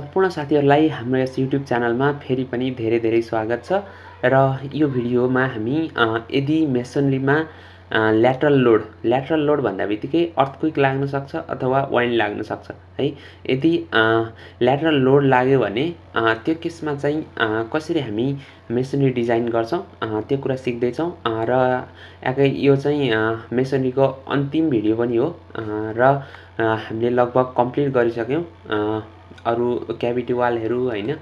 सम्पूर्ण साथीहरुलाई हाम्रो यस YouTube च्यानलमा फेरि पनि धेरै स्वागत छ र यो भिडियोमा हामी यदि मेसनरीमा ल्याटरल लोड भन्दाबित्तिकै अर्थक्वेक लाग्न सक्छ अथवा वाइन्ड लाग्न सक्छ है। यदि ल्याटरल लोड लाग्यो भने त्यो केसमा चाहिँ कसरी हामी मेसनरी डिजाइन गर्छौं त्यो कुरा सिक्दै छौं र यो चाहिँ मेसनरीको अन्तिम भिडियो पनि हो र हामीले लगभग कम्प्लिट गरिसक्यौं। अरु क्याभिटी वालहरु हैन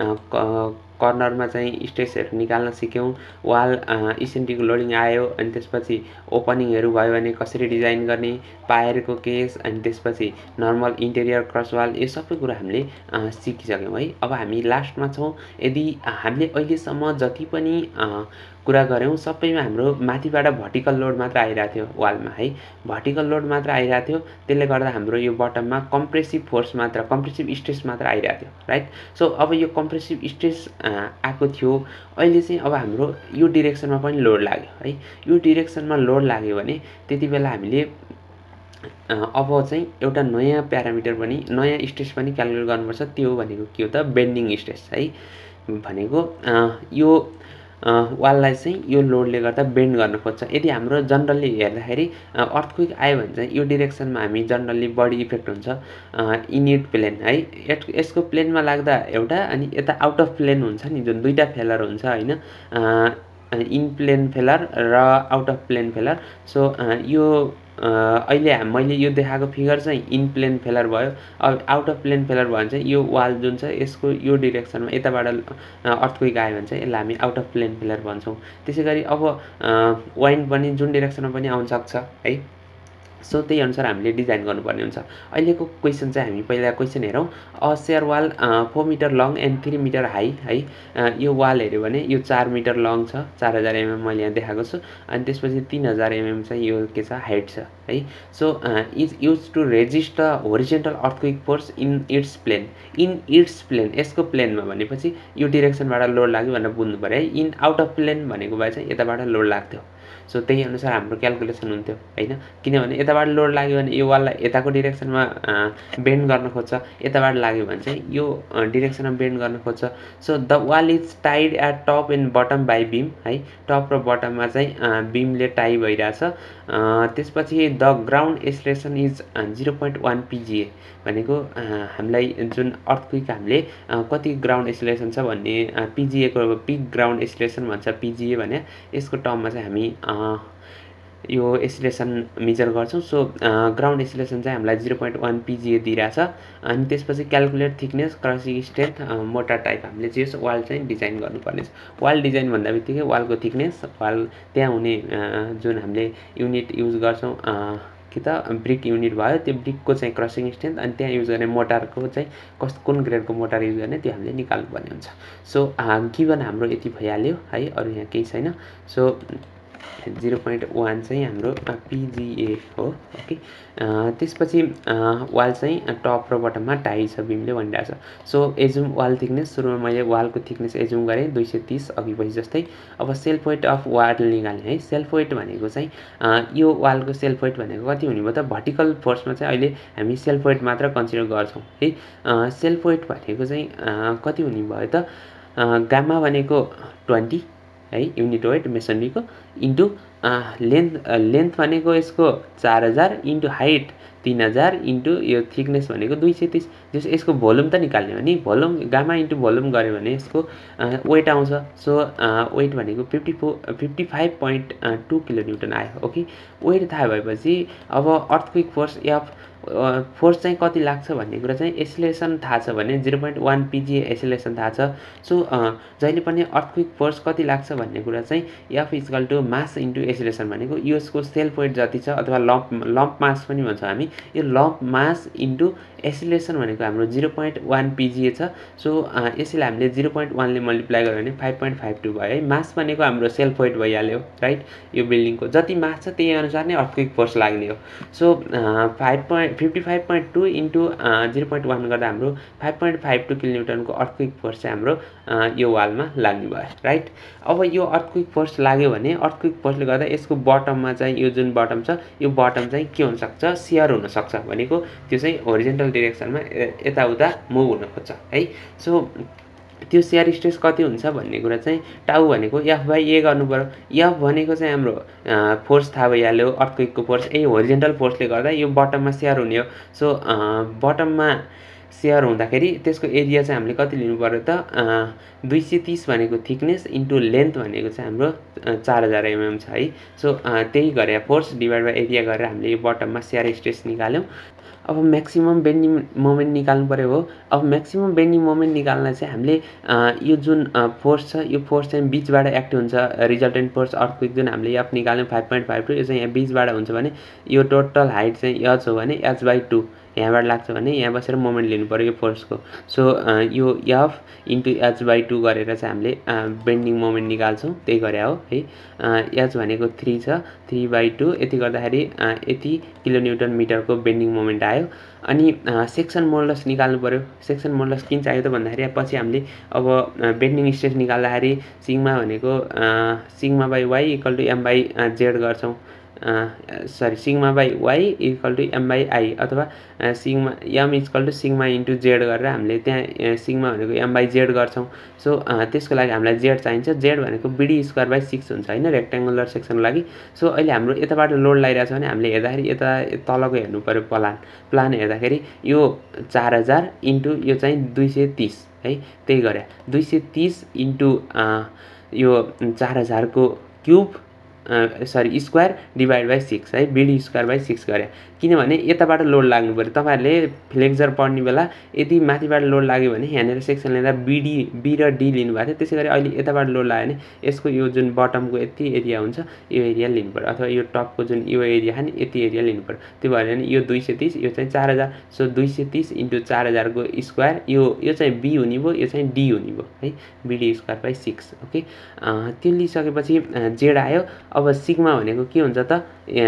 कर्नरमा चाहिँ स्ट्रेसहरु निकाल्न सिक्यौं। वाल इसेन्ट्रिक लोडिङ आयो अनि त्यसपछि ओपनिङहरु भयो भने कसरी डिजाइन गर्ने, पायरको केस अनि त्यसपछि नर्मल इन्टेरियर क्रस वाल यो सबै कुरा हामीले सिकिसक्यौं है। अब हामी लास्टमा छौं। यदि हामीले अहिलेसम्म जति पनि कुरा गर्यौं सबैमा हाम्रो माथिबाट भर्टिकल लोड मात्र आइराथ्यो थियो वालमा है। भर्टिकल लोड मात्र आइराथ्यो थियो, त्यसले गर्दा हाम्रो यो बटममा कम्प्रेसिभ फोर्स मात्र कम्प्रेसिभ स्ट्रेस मात्र आइराथ्यो थियो राइट। सो अब यो कम्प्रेसिभ स्ट्रेस आएको थियो। अहिले चाहिँ अब हाम्रो यो डाइरेक्सनमा पनि लोड लाग्यो है। यो डाइरेक्सनमा लोड लाग्यो भने त्यतिबेला हामीले अब चाहिँ एउटा नयाँ प्यारामिटर पनि नयाँ स्ट्रेस पनि क्याल्कुलेट गर्नुपर्छ। त्यो भनेको के हो त बेन्डिङ स्ट्रेस है। भनेको यो वाललाई चाहिँ यो लोडले गर्दा बेन्ड गर्न खोज्छ। यदि हाम्रो जनरली हेर्दाखेरि अर्थक्वेक आयो भने चाहिँ यो डाइरेक्सनमा हामी जनरली बडी इफेक्ट हुन्छ इनिट प्लेन है। यसको प्लेनमा लाग्दा एउटा अनि यता आउट अफ प्लेन हुन्छ नि जुन दुईटा फेलर हुन्छ हैन, इन प्लेन फेलर र out of plane failure. So यो अहिले मैले यो देखाएको फिगर चाहिँ इन प्लेन फेलर भयो। अब आउट अफ प्लेन फेलर भयो भने चाहिँ यो वाल जुन छ यसको यो डाइरेक्सनमा यताबाट अर्थक्वेक आयो भने चाहिँ यसलाई हामी आउट अफ प्लेन फेलर भन्छौं। त्यसैगरी अब वाइन्ड पनि जुन डाइरेक्सनमा पनि आउन सक्छ है। सो त्यही अनुसार हामीले डिजाइन गर्नुपर्ने हुन्छ। अहिलेको क्वेशन चाहिँ हामी पहिला क्वेशन हेरौं। A shear wall 4 metre long and 3 metre high है। यो वाल हेर्यो भने यो 4 मिटर लङ छ, 4000 mm मैले यहाँ देखाएको छु अनि त्यसपछि 3000 mm चाहिँ यो के छ हाइट छ है। So is used to resist the horizontal earthquake force in its plane. In its plane यसको प्लेनमा भनेपछि यो डाइरेक्सनबाट लोड लाग्यो भनेर बुझ्नु पर्यो है। इन आउट अफ प्लेन भनेको भए चाहिँ यताबाट लोड लाग्थ्यो। सो त्यही अनुसार हाम्रो क्याल्कुलेसन हुन्थ्यो हैन। किनभने यताबाट लोड लाग्यो भने यो वाललाई यताको डाइरेक्सनमा बेन्ड गर्न खोज्छ, यताबाट लाग्यो भने चाहिँ यो डाइरेक्सनमा बेन्ड गर्न खोज्छ। So the wall is tied at top and bottom by beam है। टप र बटममा चाहिँ बीमले टाइ भइराछ। त्यसपछि the ground acceleration is 0.1 pga भनेको हामीलाई जुन अर्थक्वेक हामीले कति ग्राउन्ड एक्सेलरेसन छ भन्ने pga को पिक ग्राउन्ड एक्सेलरेसन भन्छ pga भने यसको टर्ममा चाहिँ हामी यो एक्सेलरेसन मेजर गर्छौं। सो ग्राउन्ड एक्सेलरेसन चाहिँ हामीलाई 0.1 pga दिइराछ। अनि त्यसपछि calculate thickness crushing strength mortar type हामीले चाहिँ वाल चाहिँ डिजाइन गर्नुपर्ने छ। वाल डिजाइन भन्दाबित्तिकै वालको थिकनेस, वाल त्यहाँ हुने जुन हामीले युनिट युज गर्छौं कि त ब्रिक युनिट भयो, त्यो ब्रिकको चाहिँ क्रसिङ स्ट्रेन्थ अनि त्यहाँ युज गर्ने मोटरको चाहिँ कुन ग्रेडको मोटर युज गर्ने त्यो हामीले निकाल्नु पर्ने हुन्छ। सो गिवन हाम्रो यति भइहाल्यो है, अरु यहाँ केही छैन। सो 0.1 चाहिँ हाम्रो pga हो ओके। त्यसपछि वाल चाहिँ टप र बटममा टाइ छ बीमले भनिरहेछ। सो एजुम वाल थिकनेस, सुरुमा मैले वालको थिकनेस एजुम गरे 230 अघि पछि जस्तै। अब सेल्फ वेट अफ वाल निकाल्ने है। सेल्फ वेट भनेको चाहिँ यो वालको सेल्फ वेट भनेको कति हुने भयो त भर्टिकल फोर्समा चाहिँ अहिले हामी सेल्फ वेट मात्र कन्सिडर गर्छौं है। सेल्फ वेट भनेको चाहिँ कति हुने भयो त गामा भनेको 20 है युनिट वेट मेसनरीको इन्टु लेन्थ भनेको यसको 4000 इन्टु हाइट 3000 इन्टु यो थिकनेस भनेको 230। जस यसको भोल्युम त निकाल्ने हो नि, भोल्युम गामा इन्टु भोल्युम गर्यो भने यसको वेट आउँछ। सो वेट भनेको 55.2 किलोन्युटन आयो ओके। वेट थाहा भएपछि अब अर्थक्वेक फोर्स एफ फोर्स चाहिँ कति लाग्छ भन्ने कुरा चाहिँ एक्सेलरेसन थाहा छ भने 0.1 pga एक्सेलरेसन थाहा छ। सो जहिले पनि अर्थक्वेक फोर्स कति लाग्छ भन्ने कुरा चाहिँ F equal to mass into acceleration भनेको यसको सेल्फ वेट जति छ अथवा लम्प मास पनि भन्छौं हामी। यो लम्प मास इन्टु एक्सेलरेसन भनेको हाम्रो 0.1 pga छ। सो यसैले हामीले 0.1 ले मल्टिप्लाई गर्यो भने 5.52 भयो है। मास भनेको हाम्रो सेल्फ वेट भइहाल्यो राइट। यो बिल्डिङको जति मास छ त्यही अनुसार नै अर्थक्वेक फोर्स लाग्ने हो। सो 55.2 इन्टु 0.1 गर्दा हाम्रो 5.52 किलोन्युटनको अर्थक्वेक फोर्स चाहिँ हाम्रो यो वालमा लाग्ने भयो राइट। अब यो अर्थक्वेक फोर्स लाग्यो भने अर्थक्वेक फोर्सले गर्दा यसको बटममा चाहिँ यो जुन बटम छ यो बटम चाहिँ के हुन सक्छ, सियर हुन सक्छ भनेको त्यो चाहिँ होरिजेन्टल डिरेक्सनमा यताउता मुभ हुन खोज्छ है। सो त्यो सियर स्ट्रेस कति हुन्छ भन्ने कुरा चाहिँ टाउ भनेको F/A गर्नु पर्यो। F भनेको चाहिँ हाम्रो फोर्स थाहा भइहाल्यो, अर्थक्वेकको फोर्स। यही होरिजेन्टल फोर्सले गर्दा यो बटममा सियर हुने हो। सो बटममा सियर हुँदाखेरि त्यसको एरिया चाहिँ हामीले कति लिनु पर्यो त 230 भनेको थिकनेस इन्टु लेन्थ भनेको चाहिँ हाम्रो 4000 mm छ है। सो त्यही गरे फोर्स डिभाइड बाई एरिया गरेर हामीले यो बटममा सियर स्ट्रेस निकाल्यौँ। अब म्याक्सिमम बेन्डिङ मोमेन्ट निकाल्नु पर्यो हो। अब म्याक्सिमम बेन्डिङ मोमेन्ट निकाल्न चाहिँ हामीले यो जुन फोर्स छ यो फोर्स चाहिँ बिचबाट एक्ट हुन्छ। रिजल्टेन्ट फोर्स अर्थक्वेक जुन हामीले F निकाल्यौँ 5.52 यो चाहिँ यहाँ बिचबाट हुन्छ भने यो टोटल हाइट चाहिँ H हो भने H/2 यहाँबाट लाग्छ भने यहाँ बसेर मोमेन्ट लिनु पर्यो यो फोर्सको। सो यो F इन्टु H/2 गरेर चाहिँ हामीले बेन्डिङ मोमेन्ट निकाल्छौँ, त्यही गरे हो है। H भनेको 3 छ, 3/2 यति गर्दाखेरि यति किलोन्युटन मिटरको बेन्डिङ मोमेन्ट आयो। अनि सेक्सन मोडुलस निकाल्नु पर्यो। सेक्सन मोडुलस किन चाहियो त भन्दाखेरि पछि हामीले अब बेन्डिङ स्ट्रेस निकाल्दाखेरि सिग्मा भनेको sigma by y equal to M/Z गर्छौँ। Sigma by y equal to M/I अथवा sigma M equal to sigma into Z गरेर हामीले त्यहाँ सिग्मा भनेको M/Z गर्छौँ। सो त्यसको लागि हामीलाई Z चाहिन्छ। Z भनेको BD²/6 हुन्छ होइन रेक्ट्याङ्गुलर सेक्सनको लागि। सो अहिले हाम्रो यताबाट लोड लागिरहेको छ भने हामीले हेर्दाखेरि यता तलको हेर्नु पर्यो प्लान हेर्दाखेरि यो 4000 इन्टु यो चाहिँ 230 है, त्यही गरे 230 इन्टु यो 4000 को क्युब स्क्वायर डिभाइड बाई 6 है, BD²/6 गरे। किनभने यताबाट लोड लाग्नु पर्यो। तपाईँहरूले फ्लेक्सर पढ्ने बेला यदि माथिबाट लोड लाग्यो भने यहाँनिर सेक्सन लिँदा B र D लिनुभएको थियो। त्यसै गरी अहिले यताबाट लोड लाग्यो भने यसको यो जुन बटमको यति एरिया हुन्छ यो एरिया लिनु पर्यो, अथवा यो टपको जुन यो एरिया छ नि यति एरिया लिनु पर्यो। त्यो भएर नि यो 230 यो चाहिँ 4000। सो 230 इन्टु 4000 को स्क्वायर यो चाहिँ B हुने भयो, यो चाहिँ D हुने भयो है, BD²/6 ओके। त्यो लिइसकेपछि Z आयो। अब सिग्मा भनेको के हुन्छ त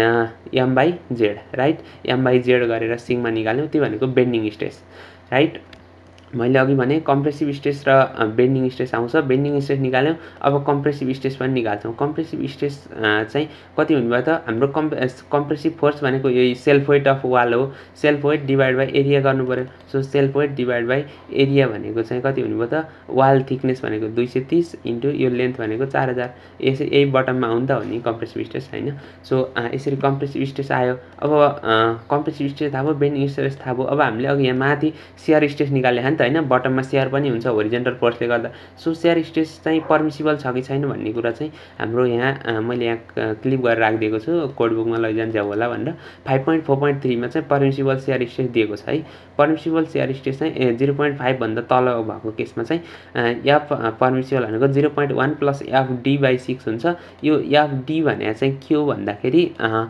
M/Z राइट। M/Z गरेर सिग्मा निकाल्यौँ, त्यो भनेको बेन्डिङ स्ट्रेस राइट। मैले अघि भने कम्प्रेसिभ स्ट्रेस र बेन्डिङ स्ट्रेस आउँछ। बेन्डिङ स्ट्रेस निकाल्यौँ, अब कम्प्रेसिभ स्ट्रेस पनि निकाल्छौँ। कम्प्रेसिभ स्ट्रेस चाहिँ कति हुने भयो त हाम्रो कम्प्रेसिभ फोर्स भनेको यही सेल्फ वेट अफ वाल हो। Self weight divide by area गर्नु पर्यो। So self weight divide by area भनेको चाहिँ कति हुने भयो त वाल थिकनेस भनेको 230 इन्टु यो लेन्थ भनेको 4000। यही बटममा आउनु त हो नि कम्प्रेसिभ स्ट्रेस होइन। सो यसरी कम्प्रेसिभ स्ट्रेस आयो। अब कम्प्रेसिभ स्ट्रेस थाहा भयो, बेन्डिङ स्ट्रेस थाहा भयो। अब हामीले अघि यहाँ माथि सियर स्ट्रेस निकाल्ने नि त होइन, बटममा सियर पनि हुन्छ होरिजेन्टल फोर्सले गर्दा। सो सियर स्ट्रेस चाहिँ पर्मिसिबल छ कि छैन भन्ने कुरा चाहिँ हाम्रो यहाँ मैले यहाँ क्लिप गरेर राखिदिएको छु, कोड बुकमा लैजान्छ होला भनेर। 5.4.3 मा चाहिँ पर्मिसिबल सियर स्ट्रेस दिएको छ है। पर्मिसिबल सियर स्ट्रेस चाहिँ 0.5 भन्दा तल भएको केसमा चाहिँ F पर्मिसिबल भनेको 0.1 प्लस FD/6 हुन्छ। यो FD भने चाहिँ के हो भन्दाखेरि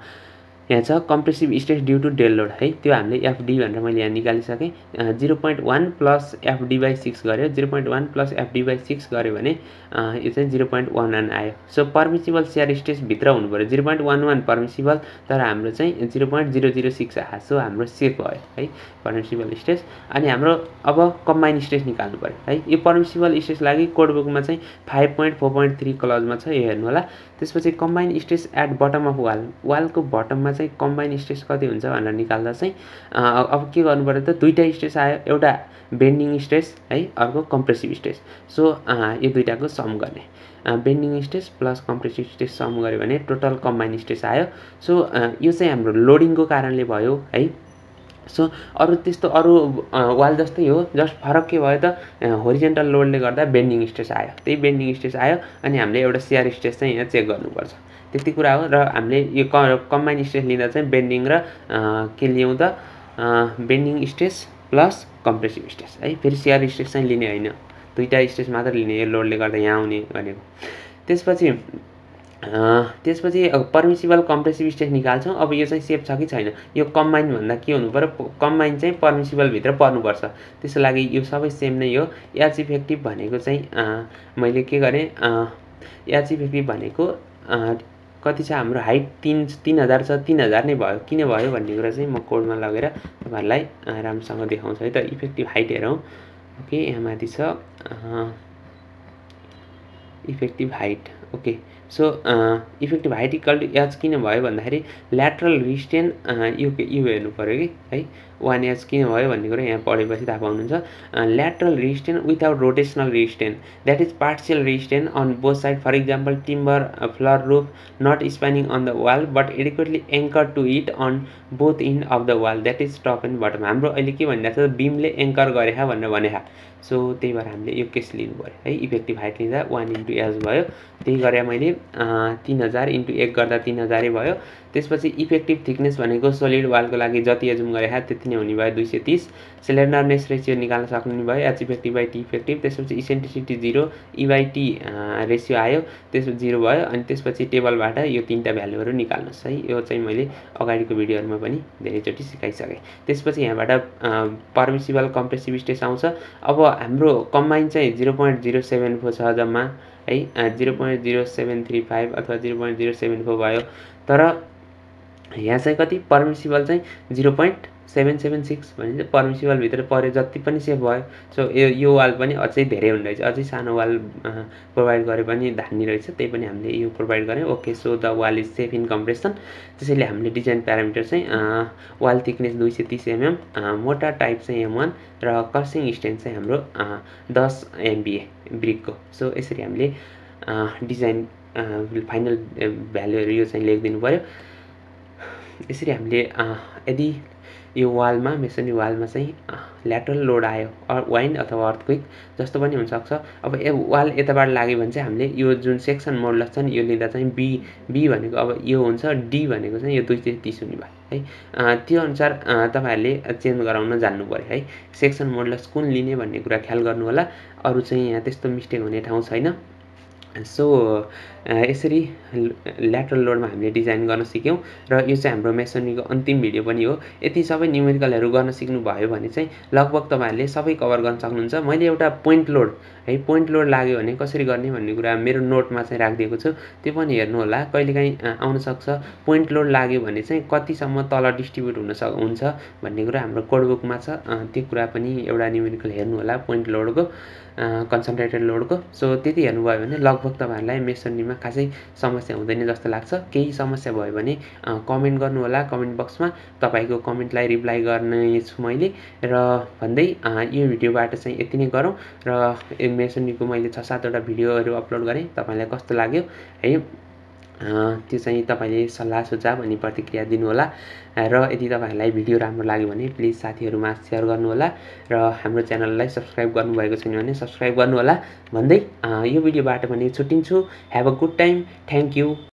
यहाँ छ compressive stress due to dead load है, त्यो हामीले FD भनेर मैले यहाँ निकालिसकेँ। 0.1 प्लस FD/6 गऱ्यो, 0.1 प्लस FD/6 गऱ्यो भने यो चाहिँ 0.11 आयो। सो पर्मिसिबल सियर स्ट्रेस भित्र हुनु पर्यो 0.11 पर्मिसिबल, तर हाम्रो चाहिँ 0.006 आयो। सो हाम्रो सेफ भयो है पर्मिसिबल स्ट्रेस। अनि हाम्रो अब कम्बाइन स्ट्रेस निकाल्नु पर्यो है। यो पर्मिसिबल स्ट्रेस लागि कोड बुकमा चाहिँ 5.4.3 क्लजमा छ, यो हेर्नु होला। त्यसपछि combine stress at bottom of वालको बटममा चाहिँ कम्बाइन स्ट्रेस कति हुन्छ भनेर निकाल्दा चाहिँ अब के गर्नु पर्यो त दुईटा स्ट्रेस आयो, एउटा बेन्डिङ स्ट्रेस है, अर्को कम्प्रेसिभ स्ट्रेस। सो यो दुईटाको सम गर्ने bending stress plus compressive stress sum गऱ्यो भने टोटल कम्बाइन स्ट्रेस आयो। सो यो चाहिँ हाम्रो लोडिङको कारणले भयो है। सो अरू त्यस्तो अरू वाल जस्तै हो, जस्ट फरक के भयो त होरिजेन्टल लोडले गर्दा बेन्डिङ स्ट्रेस आयो, त्यही बेन्डिङ स्ट्रेस आयो। अनि हामीले एउटा सियर स्ट्रेस चाहिँ यहाँ चेक गर्नुपर्छ, त्यति कुरा हो। र हामीले यो कम्बाइन स्ट्रेस लिँदा चाहिँ बेन्डिङ र के लियौँ त bending stress plus compressive stress है। फेरि सियर स्ट्रेस चाहिँ लिने होइन, दुईटा स्ट्रेस मात्र लिने यो लोडले गर्दा यहाँ आउने भनेको। त्यसपछि पर्मिसिबल कम्प्रेसिभ स्ट्रेस निकाल्छौँ। अब यो चाहिँ सेफ छ कि छैन, यो कम्बाइन भन्दा के हुनु पर्यो, कम्बाइन चाहिँ पर्मिसिबल भित्र पर्नुपर्छ। त्यसको लागि यो सबै सेम नै हो। एच इफेक्टिभ भनेको चाहिँ मैले के गरेँ, एच इफेक्टिभ भनेको कति छ हाम्रो हाइट 3000 छ 3000 नै भयो किन भयो भन्ने कुरा चाहिँ म कोडमा लगेर तपाईहरुलाई राम्रोसँग देखाउँछु है त इफेक्टिभ हाइट हेरौँ ओके यहाँ माथि छ effective height okay so effective height equal to H किन भयो भन्दाखेरि ल्याटरल रिस्टेन यो हेर्नु पर्यो कि है 1h किन भयो भन्ने कुरा यहाँ पढेपछि थाहा पाउनुहुन्छ lateral restraint without rotational restraint that is partial restraint on both side for example timber floor roof not spanning on the wall but adequately anchor to it on both end of the wall that is top and bottom हाम्रो अहिले के भनिरहेको छ बिमले anchor गरेका भनेर भनेका so त्यही भएर हामीले यो केस लिनु पर्यो है इफेक्टिभ हाइट लिँदा 1 * भयो त्यही गरे मैले 3000 * 1 गर्दा 3000 भयो त्यसपछि इफेक्टिभ थिकनेस भनेको सोलिड वालको लागि जति एजुम गरेका त्यति नै हुने भयो 230 सिलिन्डरनेस रेशियो निकाल्न सक्नु भयो H effective by T effective त्यसपछि eccentricity 0 E by T ratio आयो त्यसपछि 0 भयो अनि त्यसपछि टेबलबाट यो तीनटा भ्यालुहरु निकाल्नुस् है यो चाहिँ मैले अगाडिको भिडियोहरुमा पनि धेरैचोटी सिकाइसके त्यसपछि यहाँबाट परमिसिबल कम्प्रेसिभ स्ट्रेस आउँछ अब हाम्रो कम्बाइन चाहिँ 0.074 छ जम्मा है 0.0735 अथवा 0.074 भयो तर यहाँ चाहिँ कति परमिसिबल चाहिँ 0.776 भने परमिसिबल भित्र पर्यो जति पनि सेफ भयो सो यो वाल पनि अझै धेरै हुने रहेछ अझै सानो वाल प्रोभाइड गरे पनि धान्ने रहेछ त्यही पनि हामीले यो प्रोभाइड गर्यौं okay so the wall is safe in compression त्यसैले हामीले डिजाइन प्यारामिटर चाहिँ वाल थिकनेस 230 mm मोटा टाइप चाहिँ M1 र क्रसिङ स्ट्रेन्थ चाहिँ हाम्रो 10 MPa ब्रिकको सो यसरी हामीले डिजाइन फाइनल भ्यालुहरु यो चाहिँ लेखिदिनु पर्यो यसरी हामीले यदि यो वालमा मेसनरी वालमा चाहिँ ल्याटरल लोड आयो वाइन्ड अथवा अर्थक्वेक जस्तो पनि हुन सक्छ अब वाल यताबाट लाग्यो भने चाहिँ हामीले यो जुन सेक्सन मोडुलस छ नि यो लिँदा चाहिँ बी भनेको अब यो हुन्छ डी भनेको चाहिँ यो 230 हुने भयो है त्यो अनुसार तपाईहरुले चेन्ज गराउन जान्नु पर्यो है सेक्सन मोडुलस कुन लिने भन्ने कुरा ख्याल गर्नु होला अरु चाहिँ यहाँ त्यस्तो मिस्टेक हुने ठाउँ छैन सो यसरी ल्याटरल लोडमा हामीले डिजाइन गर्न सिक्यौं र यो चाहिँ हाम्रो मेसनरीको अन्तिम भिडियो पनि हो यति सबै न्यूमेरिकलहरु गर्न सिक्नु भयो भने चाहिँ लगभग तपाईहरुले सबै कभर गर्न सक्नुहुन्छ मैले एउटा पोइन्ट लोड है पोइन्ट लोड लाग्यो भने कसरी गर्ने भन्ने कुरा मेरो नोटमा चाहिँ राखिदिएको छु त्यो पनि हेर्नु होला कहिलेकाहीँ आउन सक्छ पोइन्ट लोड लाग्यो भने चाहिँ कतिसम्म तल डिस्ट्रिब्युट हुन्छ भन्ने कुरा हाम्रो कोडबुकमा छ त्यो कुरा पनि एउटा न्यूमेरिकल हेर्नु होला पोइन्ट लोडको कन्सन्ट्रेटेड लोडको सो त्यति हेर्नुभयो भने लगभग तपाईहरुलाई मेसनरीमा खासै समस्या हुँदैन जस्तो लाग्छ केही समस्या भयो भने कमेन्ट गर्नु होला कमेन्ट बक्समा तपाईको कमेन्टलाई रिप्लाई गर्ने छु मैले र भन्दै यो भिडियोबाट चाहिँ यति नै गरौँ र मेसनरीको मैले 6-7 वटा भिडियोहरु अपलोड गरे तपाईलाई कस्तो लाग्यो है त्यो चाहिँ तपाईले सल्लाह सुझाव अनि प्रतिक्रिया दिनु होला र यदि तपाईहरुलाई भिडियो राम्रो लाग्यो भने प्लिज साथीहरुमा शेयर गर्नु होला र हाम्रो च्यानललाई सब्स्क्राइब गर्नु भएको छैन भने सब्स्क्राइब गर्नु होला भन्दै यो भिडियोबाट पनि छुट्टिन्छु have a good time thank you